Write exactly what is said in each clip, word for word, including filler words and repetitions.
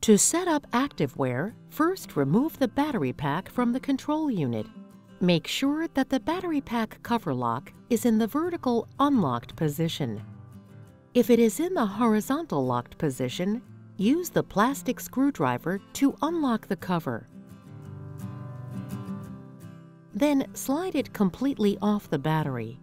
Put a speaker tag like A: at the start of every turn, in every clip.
A: To set up ActiveWear, first remove the battery pack from the control unit. Make sure that the battery pack cover lock is in the vertical unlocked position. If it is in the horizontal locked position, use the plastic screwdriver to unlock the cover. Then slide it completely off the battery.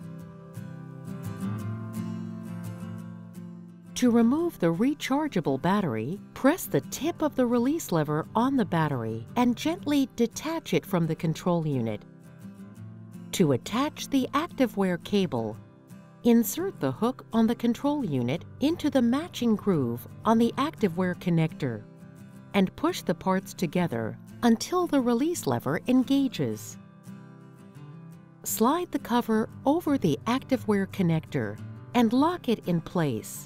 A: To remove the rechargeable battery, press the tip of the release lever on the battery and gently detach it from the control unit. To attach the ActiveWear cable, insert the hook on the control unit into the matching groove on the ActiveWear connector and push the parts together until the release lever engages. Slide the cover over the ActiveWear connector and lock it in place.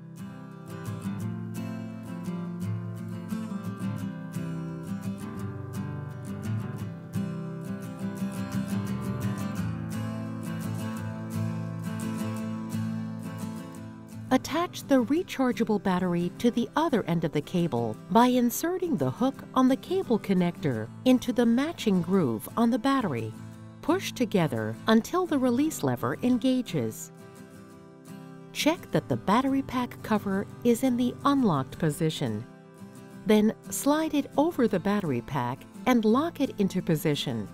A: Attach the rechargeable battery to the other end of the cable by inserting the hook on the cable connector into the matching groove on the battery. Push together until the release lever engages. Check that the battery pack cover is in the unlocked position. Then slide it over the battery pack and lock it into position.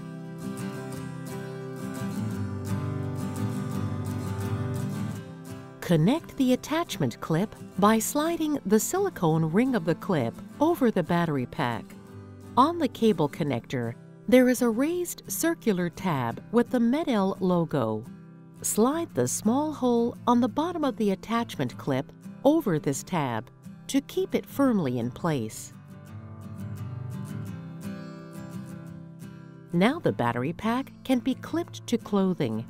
A: Connect the attachment clip by sliding the silicone ring of the clip over the battery pack. On the cable connector, there is a raised circular tab with the MED-EL logo. Slide the small hole on the bottom of the attachment clip over this tab to keep it firmly in place. Now the battery pack can be clipped to clothing.